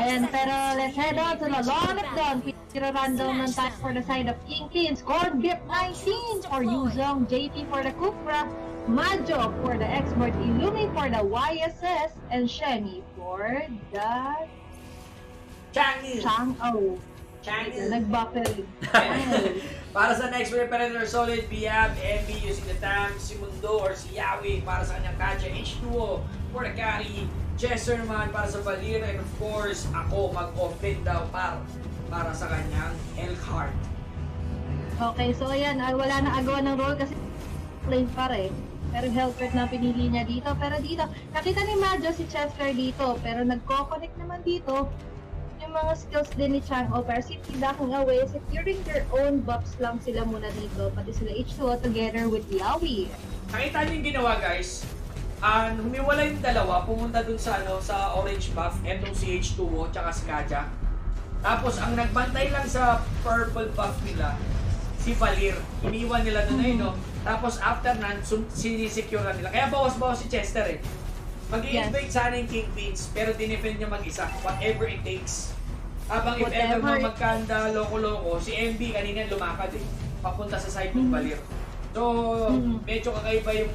Ayan, pero let's head on to the Lawn of Dawn. Pira random ng time for the side of Kingpin. Score Grip 19 for Yuzong, JP for the Kukra, Majo for the Expert, Illumi for the YSS, and Sheni for the Chang'o. Nag-buffering. Para sa next Predator Solid, we have MB using the tank, si Mundo or si Yawi para sa kanyang Kaja, H2O for the carry, Chester naman para sa Valir, and of course, ako mag-offend daw para sa kanyang Elkhart. Okay, so ayan, wala na agawa ng role kasi plane pa rin. Pero Hellcat na pinili niya dito. Pero dito, nakita ni Majo si Chester dito. Pero nagko-connect naman dito yung mga skills din ni Chang'o. Pero simply backing away, securing their own buffs lang sila muna dito. Pati sila H2O together with Yawi. Nakita niyo yung ginawa, guys. Humiwala yung dalawa, pumunta dun sa sa orange buff, etong si H2O tsaka si Kaja. Tapos ang nagbantay lang sa purple buff nila, si Valir. Iniwan nila doon no? Tapos after nan, sinisecure nila. Kaya bawas-bawas si Chester eh. Mag-i-invade sana yung Kingpins, pero dinefend niya mag-isa. Whatever it takes. Habang if ever magkanda, loko-loko, si MB kanina lumakad eh. Papunta sa side ng Valir. So, medyo kakaiba yung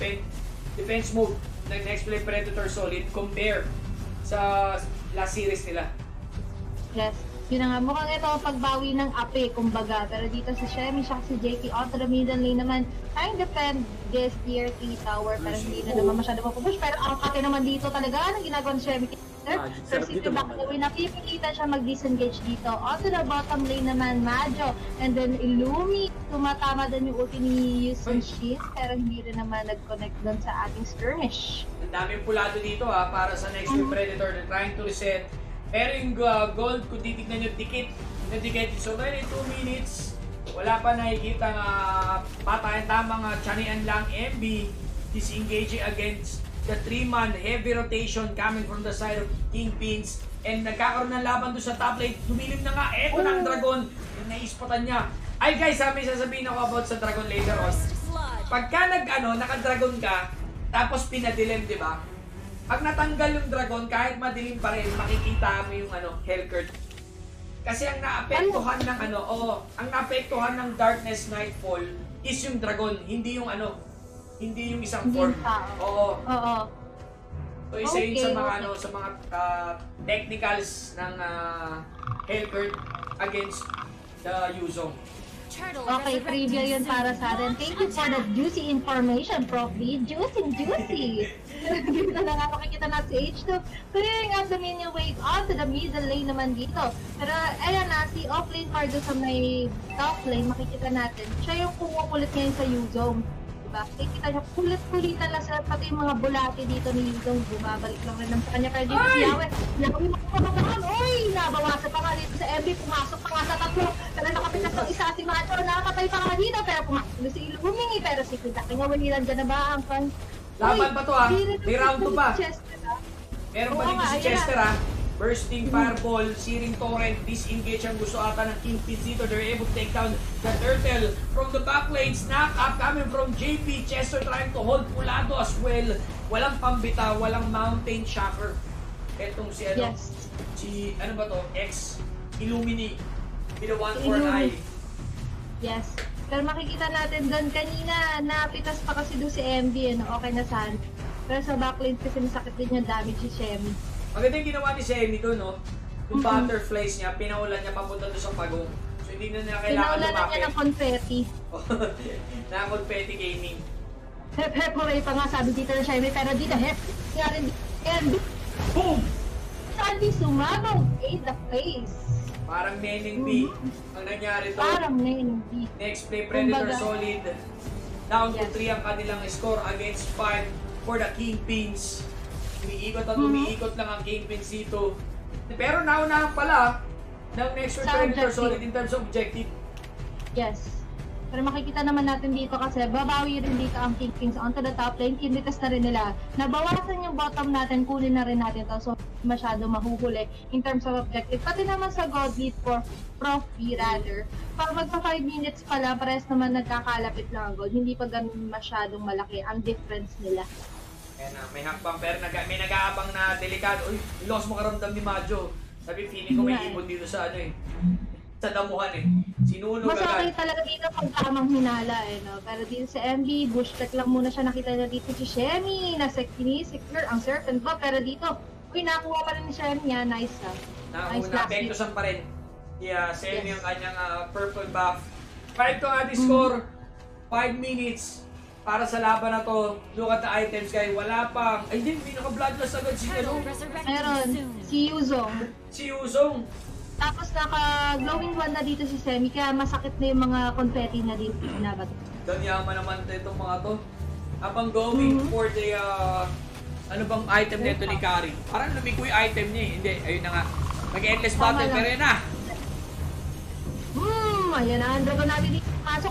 defense mode ng Next Play Predator Solid compare sa last series nila. Yes. Yun na nga, mukhang ito ang pagbawi ng ape, kumbaga. Pero dito si Shemi, siya si JP onto the middle lane naman, trying defend this tier 3 tower, pero hindi na naman masyado mapupush. Pero ang ape naman dito talaga, ang ginagawa ni Shemi. Pero si Tibakawin, napipilitan siya mag-disengage dito. Onto the bottom lane naman, Majo. And then Illumi, tumatama din yung ulti ni Yusun Shin, pero hindi rin naman nag-connect doon sa ating skirmish. Ang daming pulado dito para sa Next Play Predator na trying to reset. Pero yung gold, kung titignan nyo, dikit na dikit. So, dahil 2 minutes, wala pa nakikita nga patayan tamang tiyanian lang MB disengaging against the 3-man heavy rotation coming from the side of Kingpins. And nagkakaroon ng laban doon sa top lane. Tumilim na nga, eto na ang Dragon. Yung naispatan niya. Ay guys, may sasabihin ako about sa Dragon later on. Pagka naka-Dragon ka, tapos pinadilim, di ba? Pag natanggal yung Dragon, kahit madilim pa rin, makikita mo yung Hellcat. Kasi ang naapektuhan ng ang naapektuhan ng Darkness Nightfall is yung Dragon, hindi yung hindi yung isang form. Oo. So isa yun sa mga sa mga technicals ng Hellcat against the Yuzong. Okay, trivia yun para sa atin. Thank you for the juicy information, Prof. B. Juicy! Dito na nga makikita natin si H2. Clearing out the minion wave onto the middle lane naman dito. Pero ayan na, si offlane Cardo sa may top lane, makikita natin. Siya yung kumukulit ngayon sa Yuzong. Diba? Kita nyo, kulit-kulitan lang sila, pati yung mga bulati dito ni Yuzong. Bumabalik lang rin sa kanya. Kaya dito si Yawe, Yawe makapagpapakan. Uy! Nabawasan pa nga dito sa MB, pumasok pa nga sa tatlo. Pero nakapitas ng isa si Macho, nakapatay pa nga dito. Pero pumasok si Ilo humingi. Pero si Kitaki nga, walilan dyan na ba ang pan? Laban pa to may round 2 pa. Meron pa dito si Chester Bursting Fireball, Searing Torrent, disengage ang gusto ata ng Kingpins dito. They're able to take down the Turtle from the back lane. Snap up coming from JP. Chester trying to hold Pulado as well. Walang pambita, walang Mountain Shocker. Etong si si ba to? X Illumini. With a 1 for an eye. Yes. Pero makikita natin doon kanina, napitas pa kasi doon si MB, okay na saan. Pero sa backlane kasi masakit din yung damage si Shemi. Maganda yung ginawa ni Shemi doon, no? Yung butterflies niya, pinaulan niya papunta doon sa pagong. So hindi na niya kailangan lumapit. Pinaulan niya ng confetti. Na-confetti gaming. Hep Hooray pa nga sabi dito ng Shemi, pero dito hep. Kaya rin dito. Boom! Sandy sumabog in the face. Parang Neneng B ang nangyari to. Parang Neneng B. Next Play Predator Solid. Down to 3 ang kanilang score against 5 for the Kingpins. Umiikot at umiikot lang ang Kingpins dito. Pero naunahan pala ng Next Play Predator Solid in terms of objective. Yes. Pero makikita naman natin dito kasi babawi rin dito ang Kingpins onto the top lane. Kinitas na rin nila. Nabawasan yung bottom natin, kunin na rin natin to. So masyado mahuhuli in terms of objective. Pati naman sa God lead for Prof. B rather. Pag magpa 5 minutes pala, pares naman nagkakalapit lang ang gold. Hindi pa ganun masyadong malaki ang difference nila. Ayan na, may hakbang pero may nag-aabang na delikado. Uy, lost mo karamdam ni Majo. Sabi, feeling ko may ibon dito sa ano eh. Sa damuhan eh. Sinunog Mas okay agad. talaga dito pag tamang hinala eh, no? Pero dito sa MB, bushback lang muna siya. Nakita na dito si Shemi, nasa kinisecure ang Serpent ba? Pero dito, uy, nakuha pa rin ni Shemi yan. Nice ha. Nice last hit. Nakapektosan pa rin. Yeah, Shemi ang kanyang purple buff. 5 to ating score. 5 minutes para sa laban na to. Look at the items guys. Wala pang... Ay, hindi. May naka-bloodlust agad si ano. Meron, si Yuzong. Si Yuzong. Tapos naka-glowing one na dito si Semi, kaya masakit na yung mga confetti na dito. Ganyaman naman itong mga to. Habang going for the... ano bang item nito ni Kari? Parang lumikoy item niya eh. Hindi, ayun na nga. Mag-endless battle, pero yun na. Ayan na, ang dragon natin dito. Pasok.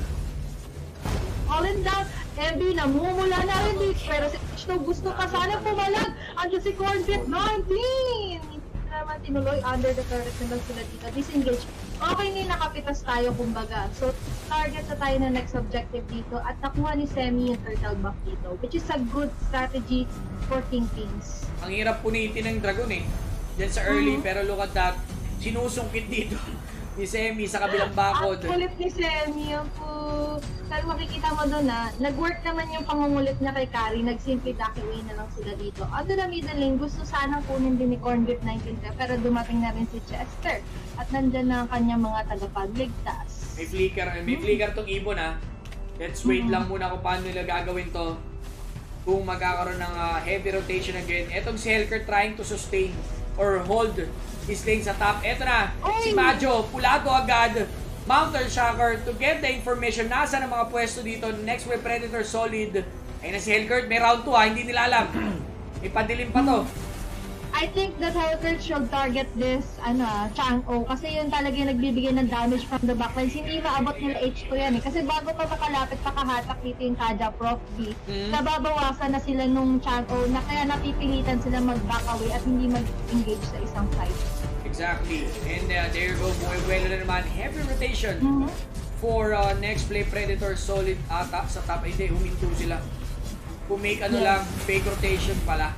All in down. MB, namumula na rin dito. Pero si H2 gusto pa sana pumalag. Andiyan si Cornfit 19. Naman tinuloy under the turret na lang sila dito. Disengage. Okay na yung nakapitas tayo kumbaga. So, target na tayo na next objective dito at nakuha ni Semi yung turtle buff dito, which is a good strategy for Kingpins. Ang hirap punitin ng dragon eh. Diyan sa early, pero look at that. Sinusungkit dito ni Semi sa kabilang bakod. Ang kulit ni Semi yung po. Pero makikita mo doon na, nag-work naman yung pangungulit niya kay Kari, nag-simply duck away na lang sila dito. Under the middle lane, gusto sanang kunin din ni Cornbit 19 pero dumating na rin si Chester. At nandyan na ang kanyang mga tagapagligtas. May flicker tong ibon ha. Let's wait lang muna kung paano nila gagawin to. Kung magkakaroon ng heavy rotation again. Etong si Helker trying to sustain or hold his lane sa top. Eto na, si Majo, pulado agad. Mountain Shocker to get the information. Nasa ng mga pwesto dito. Next way Predator solid. Ayun na si Helkert. May round 2 ha. Hindi nila alam. May padilim pa to. I think that Helkert should target this Chang-O kasi yun talaga yung nagbibigay ng damage from the backlines. Hindi maabot nila H2 yan eh. Kasi bago pa makalapit pakahatak dito yung Kaja Prof B, nababawasan na sila nung Chang-O na kaya napipilitan sila mag-back away at hindi mag-engage sa isang fight. Exactly. And there you go. Buhay-buhay na naman. Heavy rotation for next play Predator solid ata sa top. Hindi, huminto sila. Kung make lang, fake rotation pala.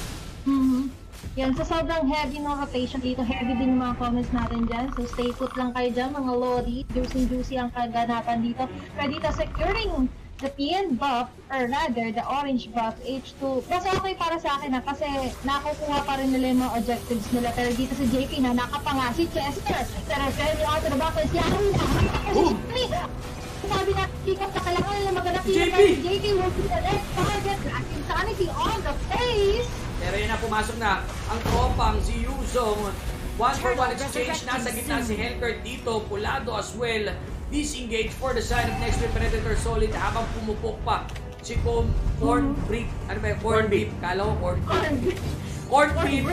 Yan, so sobrang heavy ng rotation dito. Heavy din yung mga comments natin dyan. So stay put lang kayo dyan, mga lodi. Juicy ang kaganapan dito. Pero dito, securing the PN buff, or rather, the orange buff, H2. Mas okay para sa akin kasi nakukuha pa rin nila yung mga objectives nila. Pero dito sa JP na nakapanga si Chester. Pero very out of the buff, si Yahoo na. Sabi na, pick-up na kailangan nila maghanap dito. JP will be the next target. Insanity on the face. Pero yun na, pumasok na ang tropang si Yuzong. 1-for-1 exchange. Nasa gitna si Helkert dito. Pulado as well. Disengage for the side of next way Predator solid habang pumupok pa si Corn Beef. Ano ba yung Corn Beef? Kala ko Corn Beef. Corn Beef.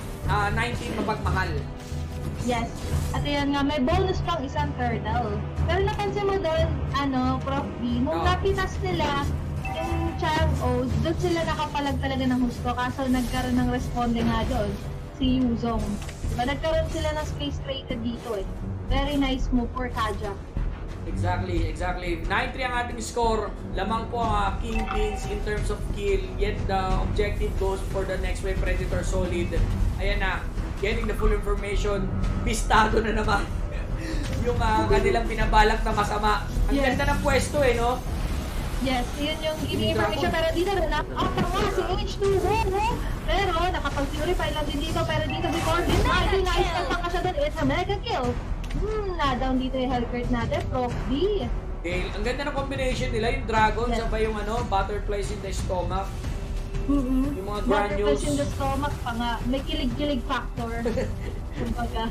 19 mapagmahal. Yes. At ayan nga, may bonus pang isang turtle. Pero napansin mo doon, Prof B, nung napitas nila yung Chang-O, doon sila nakapalag talaga ng husto. Kaso nagkaroon ng responde nga doon, si Yuzong. Diba? Nagkaroon sila ng space created dito eh. Very nice move for Kaja. Exactly. 9-3 ang ating score. Lamang po ang Kingpins in terms of kill. Yet the objective goes for the next wave Predator solid. Ayan na. Getting the full information. Pistado na naman. Yung kanilang pinabalak na masama. Ang ganda ng pwesto eh, no? Yes, yun yung giving information. Pero dito na nga si H2. Pero nakapag-purify lang din dito. Pero dito si Corbin, nice na lang siya doon. It's a mega kill. Na-down dito yung Helkert natin, Prof B. Okay, ang ganda ng combination nila, yung dragon, sabay yung butterflies in the stomach. Yung mga granules. Butterflies in the stomach pa nga. May kilig-kilig factor. Kumbaga.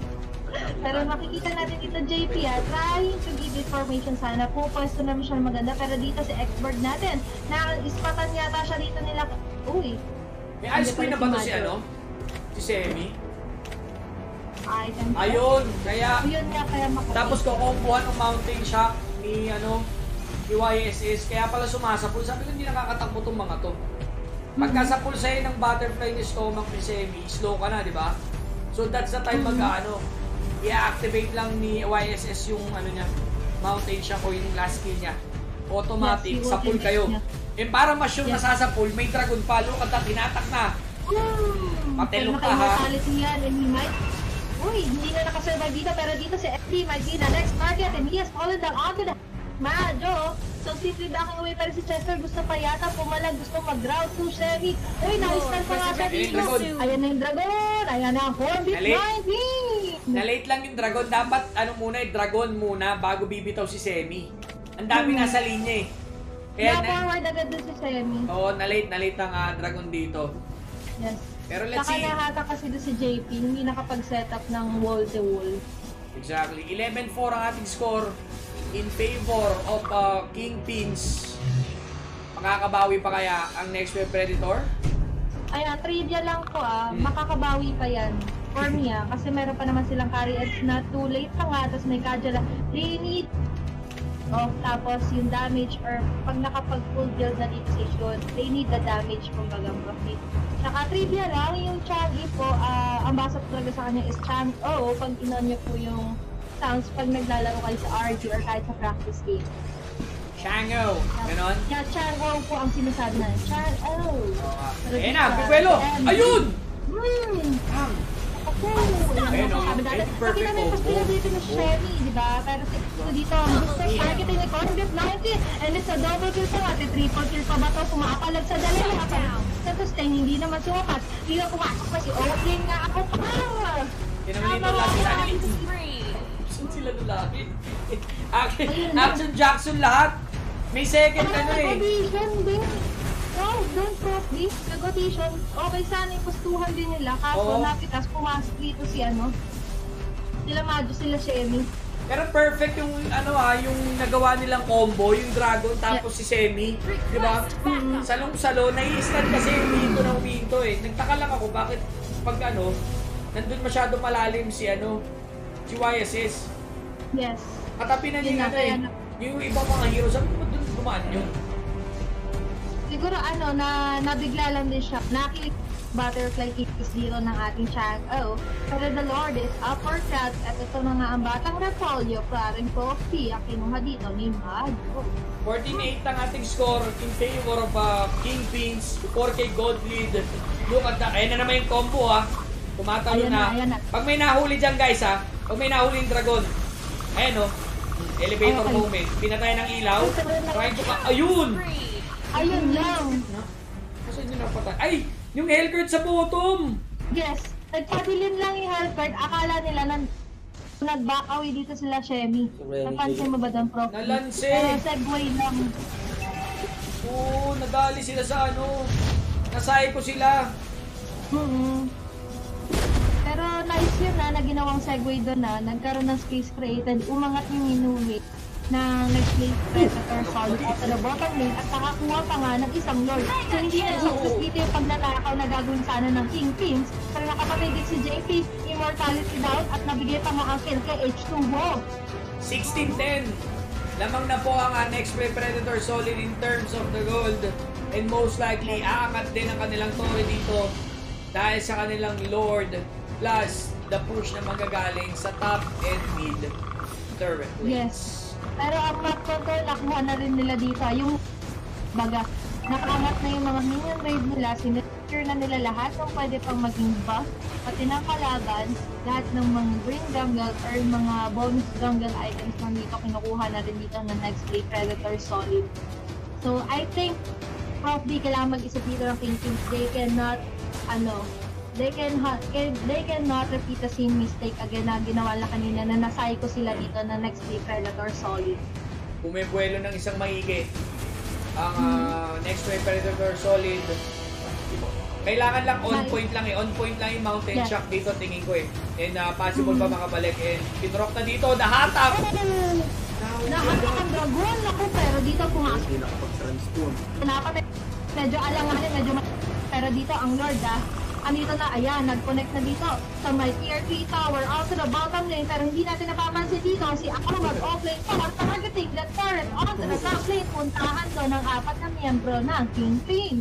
Pero makikita natin dito JP trying to give information sana. Pupwesto naman siya maganda. Pero dito si X-Bird natin, na-ispatan yata siya dito nila. Uy. May ice queen na ba ito si Si Semi? Ayun, kaya tapos kukumpuhan ng mountain shock ni YSS, kaya pala sumasapul. Sabi ko hindi nakakatakbo tong mga to. Pagkasapul sa'yo ng butterfly ni stomach ni Semi, slow ka na, di ba? So that's the time i-activate lang ni YSS yung niya, mountain shock o yung last skill niya. Automatic, sapul kayo. Eh para mas yung nasasapul, may dragon pa, look at that, tinatak na. Matelong Pero ka, ha? naka-immortality yan, and he might... Uy, hindi na nakasurvive dito, pero dito si FD might be the next target, and he has fallen down onto the Majo. So simply backing away, pero si Chester gusto pa yata pumalag, gusto mag-ground to Chevy. Uy, na-stun pa nga siya dito. Ayan na yung Dragon, ayan na ang Hornbeat 19. Na-late lang yung Dragon. Dapat, Dragon muna bago bibitaw si Semi. Ang dami nasa linya eh. Kaya forward agad dun si Semi. Oo, na-late ang Dragon dito. Yes. Pero let's see. Saka nahata kasi doon si JP, hindi nakapag-setup ng wall-to-wall. Exactly. 11-4 ang ating score in favor of Kingpins. Makakabawi pa kaya ang next wave Predator? Ayan, trivia lang ko makakabawi pa yan. For me kasi meron pa naman silang carry. It's not too late pa nga, tapos may Kajala. They need tapos yung damage or pag nakapag-full build na dito si Shun, they need the damage kumbaga profit. Tsaka trivia lang, yung Changi po, ang basa talaga sa kanya is Chang-O pag inon niyo po yung sounds pag naglalaro kayo sa RG or kahit sa practice game. Chang-O, ganon? Yeah, Chang-O po ang sinasabi na. Chang-O. Ayan na, Biguelo! Ayun! Ayun o, pakita na yung pastila dito na Chevy, di ba? Pero dito, gusto targeting ni Cornbit 90 and it's a double kill sa ate, triple kill pa ba ito? Kumakapalag sa dalawa pa. Sa sustain, hindi naman sumapat. Hindi na pumasok pa si Oakley nga ako pa. Kinamalito lang sila ni Saan sila nulaki? Action Jackson lahat. May second Nag-audition din. Oh, don't copy. Nag-audition. Okay sana yung pustuhan din nila. Kaso napitas, pumasok dito si sila Majo, sila Semi. Pero perfect yung yung nagawa nilang combo, yung Dragon tapos si Semi, di ba? Salong-salo, nai-stand kasi uminto na uminto eh. Nagtaka lang ako bakit pag nandun masyado malalim si YSS. Yes. Katapi na niya yung ibang mga heroes, sabi ko doon gumaan yun. Siguro nabigla lang din siya. Nakilig butterfly kicks dito ng ating Chang-O. Pero the Lord is uppercut at ito na nga ang batang Repolyo, Clarence Coffee, ang kinuha dito ni Majo. 14-8 ang ating score in favor of Kingpins, 4K gold lead. Look at that. Ayan na naman yung combo Tumatalo na. Pag may nahuli dyan guys pag may nahuli yung Dragon, ayan elevator moment. Pinatay ng ilaw. Trying to ayun! Ayun lang. Kasi yun napatay. Ay! Yung Hellguard sa bottom! Yes. Nagpadilim lang yung Hellguard. Akala nila nag-back away dito sila Shemi. Napansin mo ba doon, Prof? Nalanse! Pero segway lang. Oo, nadali sila sa Nasay ko sila. Pero nice yun na ginawang segway doon nagkaroon ng space created. Umangat yung inuli na nag-play Predator Solid at the bottom lane at nakakuha pa nga ng isang Lord. So hindi na success dito yung pagnanakaw na gagawin sana ng Kingpins. Pero nakapatay din si JP, immortality down at nabigay pa nga ang kill kay H2O. 16-10. Lamang na po ang next play Predator Solid in terms of the gold. And most likely, aangat din ang kanilang tore dito dahil sa kanilang Lord plus the push na magagaling sa top and mid turret lanes. Yes. Pero ang map control, nakuha na rin nila dito. Yung baga, nakaangat na yung mga minion raid nila, sinecure na nila lahat ng pwede pang maging buff, pati ng kalaban, lahat ng mga green jungle or mga bonus jungle items na dito, kinukuha na rin dito ng next play Predator Solid. So, I think, Prof. D, kailangan mag-isip dito ng Kingpins. They cannot, they cannot repeat the same mistake again na ginawa na kanina na na-psycho sila dito na next play Predator Solid. Bumibuelo ng isang maigi ang next play Predator Solid. Kailangan lang on point lang on point lang yung mountain shock dito tingin ko and possible pa makabalik and pinrock na dito, nahatak! Nahatak ang Dragon, ako, pero dito pumasok. Hindi nakapag-transform. Napatay, medyo alanganin, pero dito ang Lord andito na, ayan, nag-connect na dito sa my tier 3 tower out to the bottom lane, pero hindi natin napapansin dito si ako mag-offlane for targeting that turret onto the top lane. Puntahan doon ng 4 na miyembro ng Kingpins.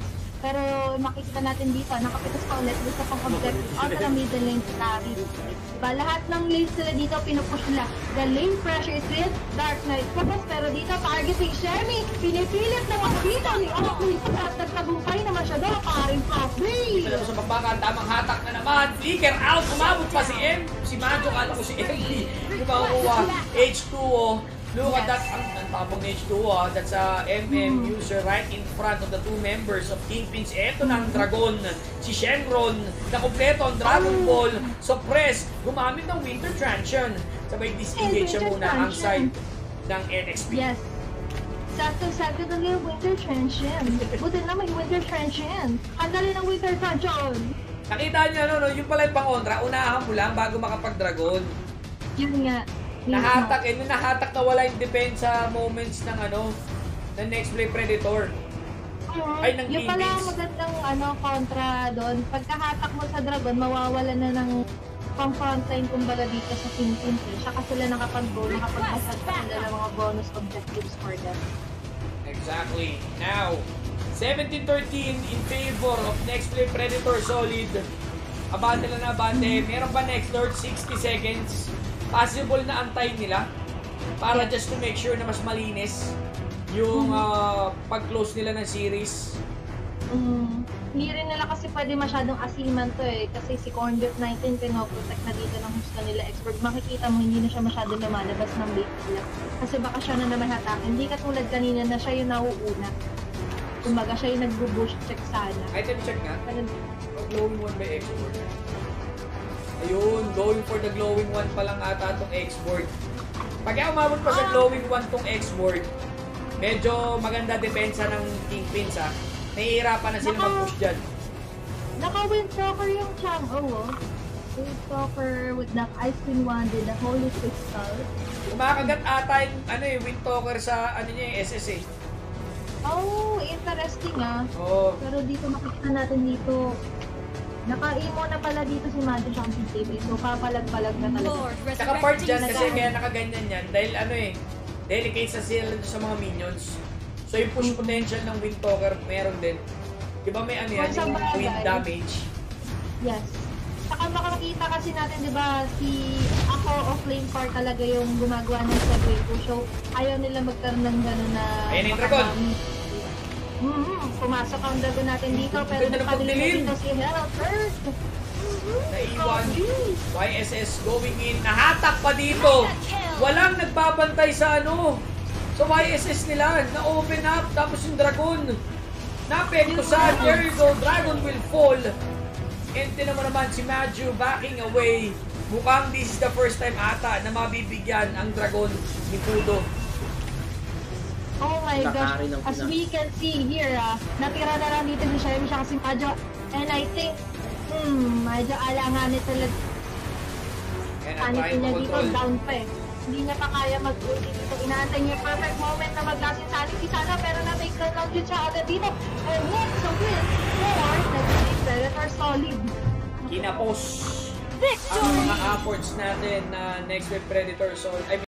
Pero makikita natin dito, nakapitas pa ulit gusto pang objective out ng middle lane carry. Diba, lahat ng lanes sila dito, pinupush nila. The lane pressure is real, Dark Knight focus, pero dito targeting Shermie, pinipilit naman dito ni Oakley at nagtagumpay naman siya doon, paring Coffee. Ito sa bakbakan, tamang hatak na naman. Flicker out, umabot pa si M. Si Majo, kala ko si MD. Yung makukuha, H2O. Look at that, ang tapong H2O. That's a MM user right in front of the two members of Kingpins. Ito na ang Dragon, si Shenron, na kompleto ang Dragon Ball. Suppress, gumamit ng Winter Transient. Sabay disengage siya muna ang side ng NXP. Yes. Sakto-sakto na yung Winter Transient. Buti na may Winter Transient. Ang dali ng Winter Transient. Nakita niyo, no, yung pala yung pang-kontra, unahan mo lang bago makapag-Dragon. Yun nga. Nahatak, nung nahatak na wala yung depensa moments ng ng next play Predator. Ay, ng yung pala Kingpins. magandang kontra doon. Pagkahatak mo sa Dragon, mawawala na ng pang-frontline kumbaga dito sa Kingpins. Saka sila nakapag-go, nakapag-asad pa sila ng mga bonus objectives for them. Exactly. Now, 17-13 in favor of next play Predator Solid. Abante lang na abante. Meron pa next Lord, 60 seconds. Possible na antayin nila para just to make sure na mas malinis yung pag-close nila ng series. Hindi rin nila kasi pwede masyadong asiman to kasi si Cornbit 19 pinoprotect na dito ng gusto nila expert. Makikita mo hindi na siya masyadong lumalabas ng bait nila kasi baka siya na naman hatakin. Hindi katulad kanina na siya yung nauuna. Kumbaga siya yung nag-boost check sana. Item check nga. Glowing one by export. Ayun, going for the glowing one pa lang ata itong export. Pag umabot pa sa glowing one tong export, medyo maganda depensa ng Kingpins ha. Nahihirapan na sila mag-push dyan. Naka-Windtalker yung Chang-O Windtalker with the Ice Queen Wand with the Holy Crystal. Kumakagat ata yung Windtalker sa niya, SS eh. Oh, interesting Oo. Pero dito makikita natin dito, naka-emo na pala dito si Magic ang PTV. So, papalag-palag na talaga. Saka part dyan kasi kaya nakaganyan yan dahil delicate sa sila sa mga minions. So yung push potential ng Windtalker meron din. Diba may yan, yung wind damage? Yes. Saka makakita kasi natin, diba, si ako offlane part talaga yung gumagawa ng segue push. So, ayaw nila magkaroon ng gano'n na... Ayun yung Dragon! Pumasok ang Dragon natin dito, pero nagpadilim dito si Herald first. Naiwan. YSS going in. Nahatak pa dito. Walang nagbabantay sa So YSS nila. Na-open up. Tapos yung Dragon. Napekto sa there you go. Dragon will fall. And tinan mo naman si Maju backing away. Mukhang this is the first time ata na mabibigyan ang Dragon ni Kudo. Oh my gosh, as we can see here, natira na lang dito si Shermie siya kasi Majo, and I think, medyo alanganin talaga. Panitin niya dito, down pa Hindi niya pa kaya mag-ulti dito. Inaantay niya perfect moment na mag-gasin sanity sana, pero na-take down lang dito siya agad dito. And next, so win, for the Predator Solid. Kinapos ang mga efforts natin na next with Predator Solid.